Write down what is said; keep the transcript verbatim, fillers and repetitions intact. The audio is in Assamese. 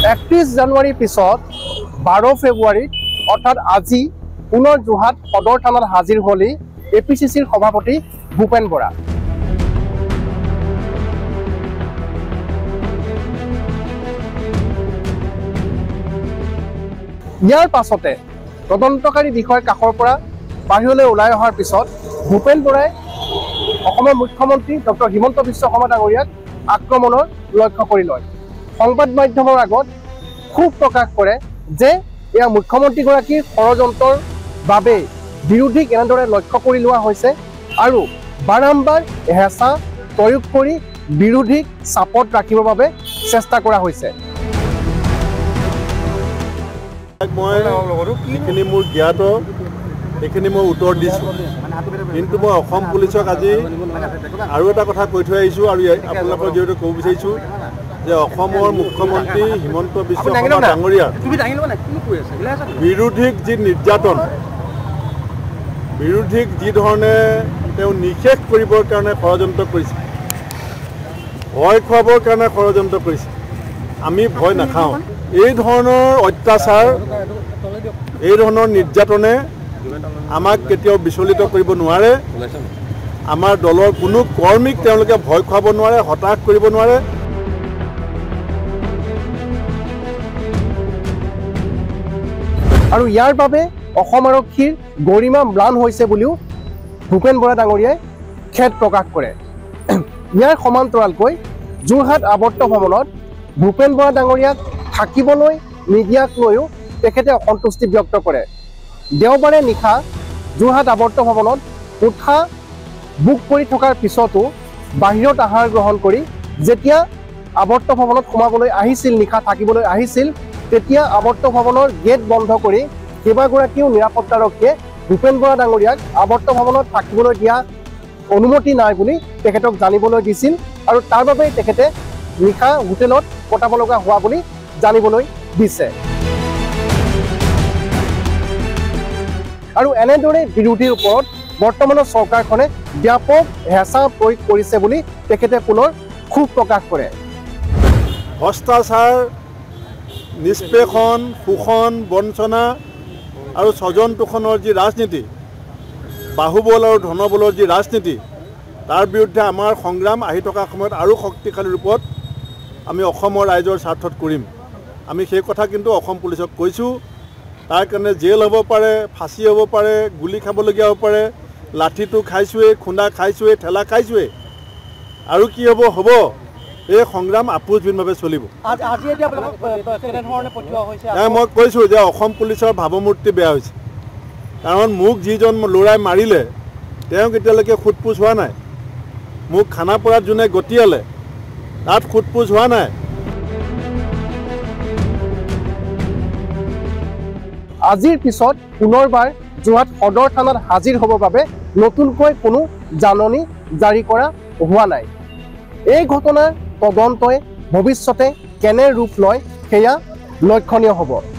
একত্ৰিশ জানুৱাৰীৰ পিছত বাৰ ফেব্ৰুৱাৰীত অৰ্থাৎ আজি পুনৰ যোৰহাট সদৰ থানাত হাজিৰ হলি এ পি চি চিৰ সভাপতি ভূপেন বৰা। ইয়াৰ পাছতে তদন্তকাৰী বিষয়াৰ কাষৰ পৰা বাহিৰলৈ ওলাই অহাৰ পিছত ভূপেন বৰাই অসমৰ মুখ্যমন্ত্ৰী ডক্টৰ হিমন্ত বিশ্ব শৰ্মা ডাঙৰীয়াক আক্ৰমণৰ লক্ষ্য কৰি লয়। সংবাদ মাধ্যমৰ আগত ক্ষোভ প্ৰকাশ কৰে যে এয়া মুখ্যমন্ত্ৰীগৰাকীৰ ষড়যন্ত্ৰৰ বাবে বিৰোধীক এনেদৰে লক্ষ্য কৰি লোৱা হৈছে আৰু বাৰম্বাৰ হেঁচা প্ৰয়োগ কৰি বিৰোধীক চাপত ৰাখিবৰ বাবে চেষ্টা কৰা হৈছে। মই এইখিনি মোৰ জ্ঞাত এইখিনি মই উত্তৰ দিছোঁ, কিন্তু মই অসম পুলিচক আজি আৰু এটা কথা কৈ থৈ আহিছোঁ আৰু আপোনালোকৰ যিহেতু ক'ব বিচাৰিছোঁ যে অসমৰ মুখ্যমন্ত্ৰী হিমন্ত বিশ্ব শৰ্মা ডাঙৰীয়া বিৰোধীক যি নিৰ্যাতন, বিৰোধীক যি ধৰণে তেওঁ নিষেধ কৰিবৰ কাৰণে ষড়যন্ত্ৰ কৰিছে, ভয় খুৱাবৰ কাৰণে ষড়যন্ত্ৰ কৰিছে, আমি ভয় নাখাওঁ। এই ধৰণৰ অত্যাচাৰ, এই ধৰণৰ নিৰ্যাতনে আমাক কেতিয়াও বিচলিত কৰিব নোৱাৰে। আমাৰ দলৰ কোনো কৰ্মীক তেওঁলোকে ভয় খুৱাব নোৱাৰে, হতাশ কৰিব নোৱাৰে। আৰু ইয়াৰ বাবে অসম আৰক্ষীৰ গৰিমা ম্লান হৈছে বুলিও ভূপেন বৰা ডাঙৰীয়াই খেদ প্ৰকাশ কৰে। ইয়াৰ সমান্তৰালকৈ যোৰহাট আৱৰ্ত ভৱনত ভূপেন বৰা ডাঙৰীয়াক থাকিবলৈ নিদিয়াক লৈও তেখেতে অসন্তুষ্টি ব্যক্ত কৰে। দেওবাৰে নিশা যোৰহাট আৱৰ্ত ভৱনত কোঠা বুক কৰি থকাৰ পিছতো বাহিৰত আহাৰ গ্ৰহণ কৰি যেতিয়া আৱৰ্ত ভৱনত সোমাবলৈ আহিছিল, নিশা থাকিবলৈ আহিছিল, তেতিয়া আৱৰ্ত ভৱনৰ গেট বন্ধ কৰি কেইবাগৰাকীও নিৰাপত্তাৰক্ষীয়ে ভূপেন বৰা ডাঙৰীয়াক আৱৰ্ত ভৱনত থাকিবলৈ দিয়া অনুমতি নাই বুলি তেখেতক জানিবলৈ দিছিল আৰু তাৰ বাবেই তেখেতে নিশা হোটেলত কটাব লগা হোৱা বুলি জানিবলৈ দিছে। আৰু এনেদৰে বিৰোধীৰ ওপৰত বৰ্তমানৰ চৰকাৰখনে ব্যাপক হেঁচা প্ৰয়োগ কৰিছে বুলি তেখেতে পুনৰ ক্ষোভ প্ৰকাশ কৰে। ভ্ৰষ্টাচাৰ, নিষ্পেষণ, শোষণ, বঞ্চনা আৰু স্বজন তোষণৰ যি ৰাজনীতি, বাহুবল আৰু ধনবলৰ যি ৰাজনীতি, তাৰ বিৰুদ্ধে আমাৰ সংগ্ৰাম আহি থকা সময়ত আৰু শক্তিশালী ৰূপত আমি অসমৰ ৰাইজৰ স্বাৰ্থত কৰিম। আমি সেই কথা কিন্তু অসম পুলিচক কৈছোঁ। তাৰ কাৰণে জেল হ'ব পাৰে, ফাঁচি হ'ব পাৰে, গুলি খাবলগীয়া হ'ব পাৰে, লাঠিটো খাইছোঁৱেই, খুন্দা খাইছোঁৱেই, ঠেলা খাইছোঁৱেই, আৰু কি হ'ব হ'ব। এই সংগ্ৰাম আপোচহীনভাৱে চলিব। মই কৈছোঁ যে অসম পুলিচৰ ভাৱমূৰ্তি বেয়া হৈছে, কাৰণ মোক যিজন ল'ৰাই মাৰিলে তেওঁক এতিয়ালৈকে সোধপোছ হোৱা নাই। মোক খানাপাৰাত যোনে গতিয়ালে তাত সোধপোছ হোৱা নাই। আজিৰ পিছত পুনৰবাৰ যোৰহাট সদৰ থানাত হাজিৰ হ'বৰ বাবে নতুনকৈ কোনো জাননী জাৰি কৰা হোৱা নাই। এই ঘটনাৰ তদন্তই ভৱিষ্যতে কেনে ৰূপ লয় সেয়া লক্ষণীয় হ'ব।